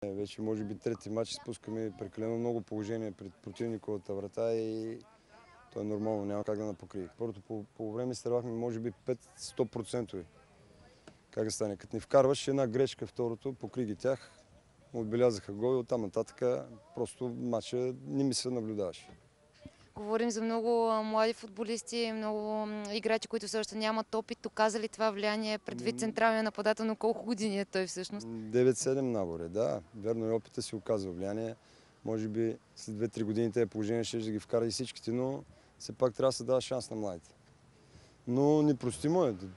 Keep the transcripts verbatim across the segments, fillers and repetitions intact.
Вече може би трети матч спускаме прекалено много положение пред противниковата врата и то е нормално, няма как да напокрие. Първото по, по време изтървахме може би пет-сто процента. Как да стане? Като ни вкарваш една грешка второто, покри ги тях, отбелязаха гол и оттам нататък просто матча не ми се наблюдаваше. Говорим за много млади футболисти, много играчи, които все още нямат опит. Оказа ли това влияние предвид централния нападател, но колко години е той всъщност? девет-седем наборе, да. Верно и опита си оказва влияние. Може би след две-три години тези положения ще да ги вкара и всичките, но все пак трябва да се дава шанс на младите. Но непростимо е.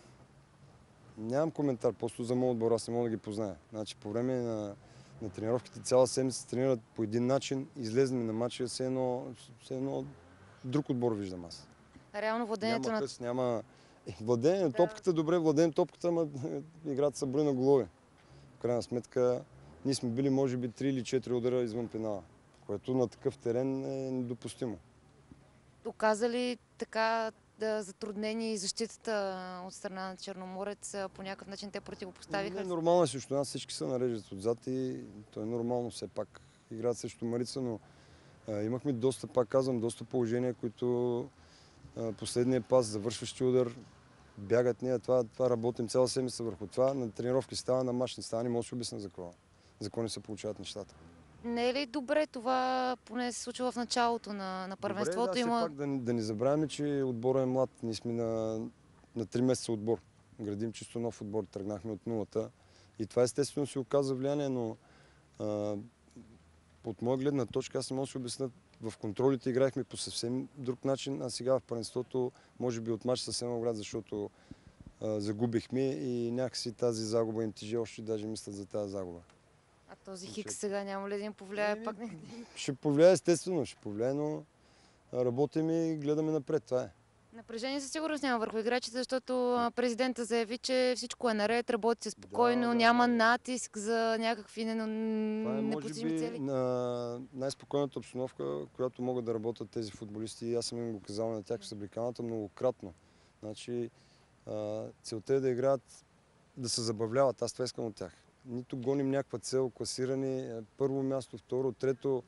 Нямам коментар, просто за моят отбор, аз не мога да ги позная. Значи по време на, на тренировките цяла седмица тренират по един начин, излезнем на матча, все едно, все едно друг отбор виждам аз. Реално владението няма на... къс, няма... Е, владение на Да. топката, добре, владеем топката, ама играта са брои на голове. В крайна сметка, ние сме били може би три или четири удара извън пенала, което на такъв терен е недопустимо. Оказа ли така да затруднени и защитата от страна на Черноморец? По някакъв начин те противопоставиха? Не, нормално е срещу нас, всички се нареждат отзад и то е нормално все пак. Играят срещу Марица, но а, имахме доста, пак казвам, доста положения, които а, последния пас, завършващи удар, бягат ние. Това, това работим цяла седмица върху това. На тренировки става, на мач не става, не може да се обясня за какво. За какво не се получават нещата. Не е ли добре това, поне се случва в началото на, на първенството? Добре, да, Има... все пак да, да не забравяме, че отборът е млад. Ние сме на, на три месеца отбор. Градим чисто нов отбор, тръгнахме от нулата. И това естествено се оказа влияние, но а, от моя гледна точка аз не мога да се обясня. В контролите играехме по съвсем друг начин, а сега в първенството може би от мач съвсем град, защото а, загубихме и някакси тази загуба им тежи, още даже мислят за тази загуба. А този хикс сега няма ли да им повлияе Еми, пак? Ще повлияе естествено, ще повлияе, но работим и гледаме напред, това е. Напрежение със сигурност няма върху играчите, защото а, президента заяви, че всичко е наред, работи се спокойно, Да, да, няма да. натиск за някакви не- Това е може непостижими би цели. на най-спокойната обстановка, която могат да работят тези футболисти. И аз съм им го казал на тях в съблеканата многократно. Значи, а, целта е да играят, да се забавляват. Аз това искам от тях. Нито гоним някаква цел, класиране, първо място, второ, трето.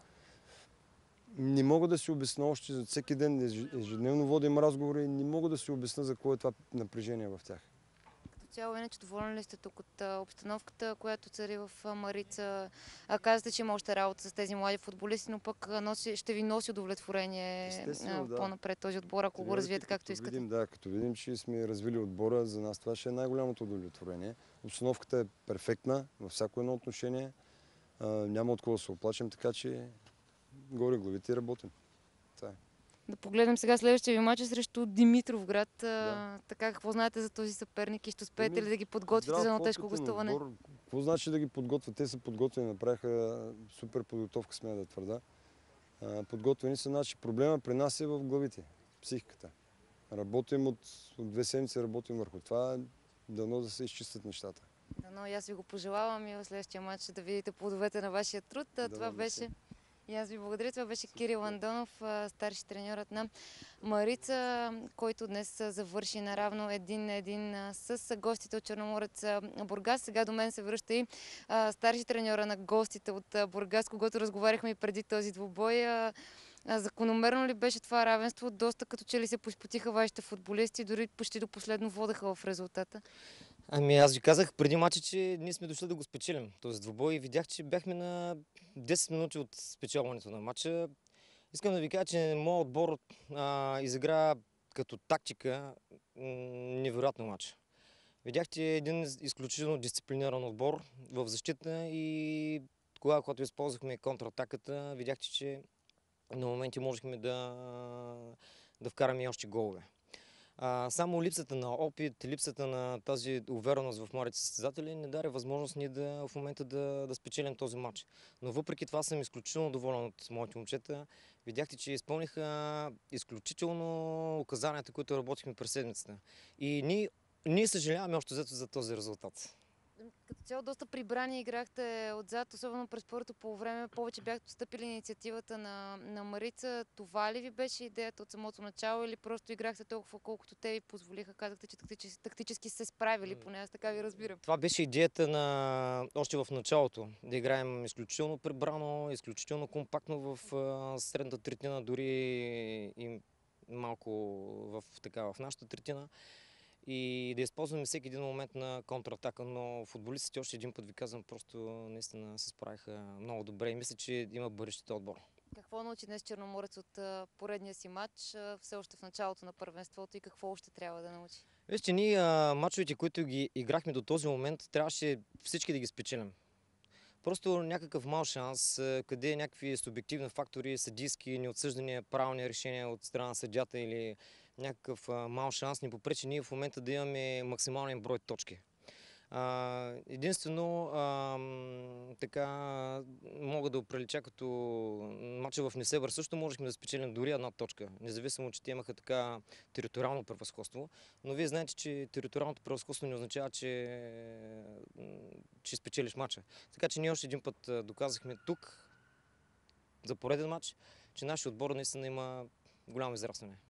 Не мога да си обясня още за всеки ден, ежедневно водим разговори, не мога да си обясня за какво е това напрежение в тях. Като цяло, иначе доволен ли сте тук от а, обстановката, която цари в а, Марица? А, казвате, че има още работа с тези млади футболисти, но пък а, носи, ще ви носи удовлетворение Естествено, да. по-напред този отбор, ако го развиете както като искате. Видим, да, като видим, че сме развили отбора, за нас това ще е най-голямото удовлетворение. Обстановката е перфектна във всяко едно отношение. А, няма от кого да се оплачем, така че горе главите и работим. Това е. Да погледнем сега следващия ви матч срещу Димитровград. Да. Така, какво знаете за този съперник и ще успеете Еми, ли да ги подготвите здрав, за едно тежко опитен гостуване? отбор. Какво значи да ги подготвят? Те са подготвени, направиха супер подготовка, смея да твърда. А, подготвени са, значи проблема при нас е в главите, психиката. Работим от, от две седмици, работим върху това, дано да се изчистят нещата. Но и аз ви го пожелавам и в следващия матч да видите плодовете на вашия труд. Да, Това да, беше... И аз ви благодаря. Това беше Кирил Андонов, старши треньорът на Марица, който днес завърши наравно един на един с гостите от Черноморец Бургас. Сега до мен се връща и старши треньора на гостите от Бургас, когато разговаряхме и преди този двубой. Закономерно ли беше това равенство? Доста като че ли се поспотиха вашите футболисти, дори почти до последно водеха в резултата. Ами аз ви казах преди мача, че ние сме дошли да го спечелим този двубой и видях, че бяхме на десет минути от спечелването на мача. Искам да ви кажа, че моят отбор а, изигра като тактика невероятно мач. Видяхте един изключително дисциплиниран отбор в защита и кога, когато използвахме контратаката, видяхте, че на моменти можехме да, да вкараме още голове. А, само липсата на опит, липсата на тази увереност в младите състезатели не даде възможност ние да, в момента да, да спечелим този матч. Но въпреки това съм изключително доволен от моите момчета. Видяхте, че изпълниха изключително указанията, които работихме през седмицата. И ние, ние съжаляваме още взето за този резултат. Като цяло доста прибрани играхте отзад, особено през първото полувреме. Повече бяхте отстъпили инициативата на, на Марица. Това ли ви беше идеята от самото начало или просто играхте толкова, колкото те ви позволиха? Казахте, че тактически, тактически сте се справили, поне аз така ви разбирам. Това беше идеята на още в началото. Да играем изключително прибрано, изключително компактно в а, средната третина, дори и малко в, така, в нашата третина. И да използваме всеки един момент на контратака, но футболистите, още един път ви казвам, просто наистина се справиха много добре и мисля, че има бъдещите отбор. Какво научи днес Черноморец от а, поредния си матч, а, все още в началото на първенството и какво още трябва да научи? Вижте, ние а, мачовете, които ги играхме до този момент, трябваше всички да ги спечелим. Просто някакъв мал шанс, къде някакви субективни фактори, съдийски, неотсъждания, правилни решения от страна на съдята или някакъв мал шанс ни попречи ние в момента да имаме максимален брой точки. А, единствено, а, така мога да оприлича като мача в Несебър също можехме да спечелим дори една точка, независимо, че те имаха така териториално превъзходство. Но вие знаете, че териториалното превъзходство не означава, че, че спечелиш мача. Така че ние още един път доказахме тук, за пореден мач, че нашия отбор наистина има голямо израстване.